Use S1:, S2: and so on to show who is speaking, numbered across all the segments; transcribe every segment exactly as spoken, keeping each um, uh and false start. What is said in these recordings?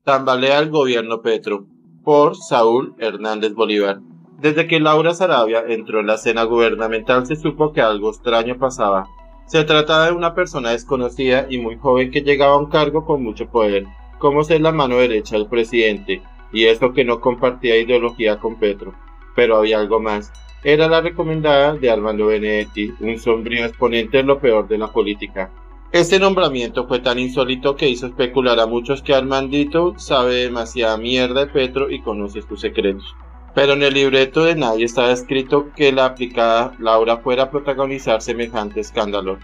S1: Tambalea el gobierno Petro, por Saúl Hernández Bolívar. Desde que Laura Sarabia entró en la escena gubernamental se supo que algo extraño pasaba. Se trataba de una persona desconocida y muy joven que llegaba a un cargo con mucho poder, como ser la mano derecha del presidente, y eso que no compartía ideología con Petro. Pero había algo más. Era la recomendada de Armando Benedetti, un sombrío exponente de lo peor de la política. Este nombramiento fue tan insólito que hizo especular a muchos que Armandito sabe demasiada mierda de Petro y conoce sus secretos. Pero en el libreto de nadie estaba escrito que la aplicada Laura fuera a protagonizar semejante escándalo,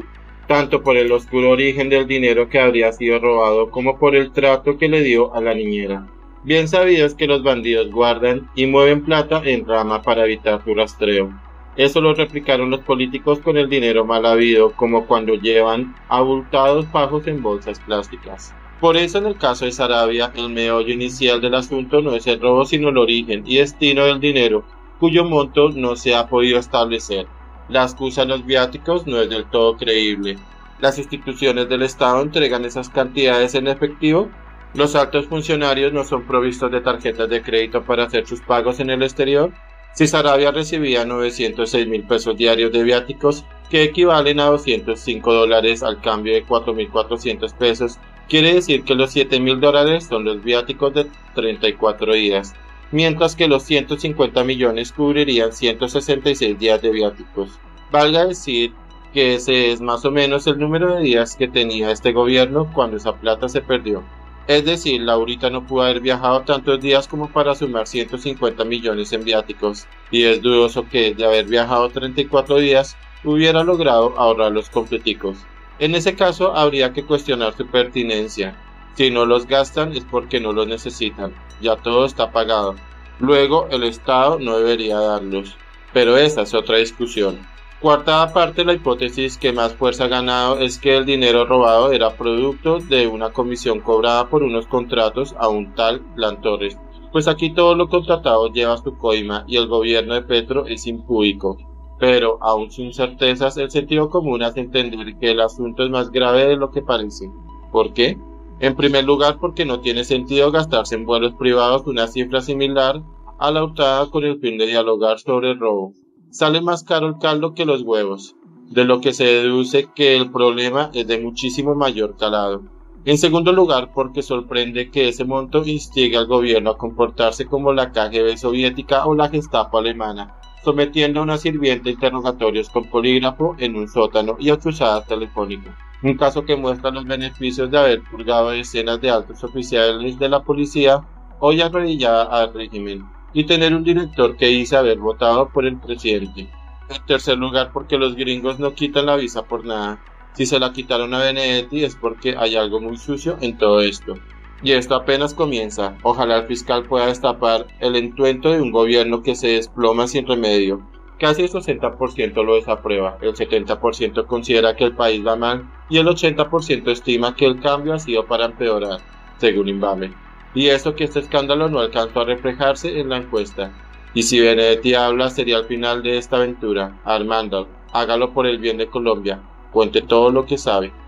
S1: tanto por el oscuro origen del dinero que habría sido robado como por el trato que le dio a la niñera. Bien sabido es que los bandidos guardan y mueven plata en rama para evitar su rastreo. Eso lo replicaron los políticos con el dinero mal habido, como cuando llevan abultados fajos en bolsas plásticas. Por eso en el caso de Sarabia, el meollo inicial del asunto no es el robo sino el origen y destino del dinero, cuyo monto no se ha podido establecer. La excusa de los viáticos no es del todo creíble. ¿Las instituciones del Estado entregan esas cantidades en efectivo? ¿Los altos funcionarios no son provistos de tarjetas de crédito para hacer sus pagos en el exterior? Si Sarabia recibía novecientos seis mil pesos diarios de viáticos, que equivalen a doscientos cinco dólares al cambio de cuatro mil cuatrocientos pesos, quiere decir que los siete mil dólares son los viáticos de treinta y cuatro días, mientras que los ciento cincuenta millones cubrirían ciento sesenta y seis días de viáticos. Valga decir que ese es más o menos el número de días que tenía este gobierno cuando esa plata se perdió. Es decir, Laurita no pudo haber viajado tantos días como para sumar ciento cincuenta millones en viáticos, y es dudoso que, de haber viajado treinta y cuatro días, hubiera logrado ahorrar los completicos. En ese caso, habría que cuestionar su pertinencia. Si no los gastan es porque no los necesitan, ya todo está pagado. Luego, el Estado no debería darlos. Pero esa es otra discusión. Cuarta parte, la hipótesis que más fuerza ha ganado es que el dinero robado era producto de una comisión cobrada por unos contratos a un tal Plan Torres, pues aquí todo lo contratado lleva su coima y el gobierno de Petro es impúdico. Pero, aún sin certezas, el sentido común hace entender que el asunto es más grave de lo que parece. ¿Por qué? En primer lugar, porque no tiene sentido gastarse en vuelos privados una cifra similar a la hurtada con el fin de dialogar sobre el robo. Sale más caro el caldo que los huevos, de lo que se deduce que el problema es de muchísimo mayor calado. En segundo lugar, porque sorprende que ese monto instigue al gobierno a comportarse como la K G B soviética o la Gestapo alemana, sometiendo a una sirviente a interrogatorios con polígrafo en un sótano y a cruzadas telefónicas. Un caso que muestra los beneficios de haber purgado decenas de altos oficiales de la policía hoy arrodillada al régimen, y tener un director que dice haber votado por el presidente. En tercer lugar, porque los gringos no quitan la visa por nada. Si se la quitaron a Benedetti es porque hay algo muy sucio en todo esto. Y esto apenas comienza. Ojalá el fiscal pueda destapar el entuerto de un gobierno que se desploma sin remedio. Casi el sesenta por ciento lo desaprueba, el setenta por ciento considera que el país va mal y el ochenta por ciento estima que el cambio ha sido para empeorar, según Inbame. Y eso que este escándalo no alcanzó a reflejarse en la encuesta. Y si Benedetti habla sería el final de esta aventura. Armando, hágalo por el bien de Colombia. Cuente todo lo que sabe.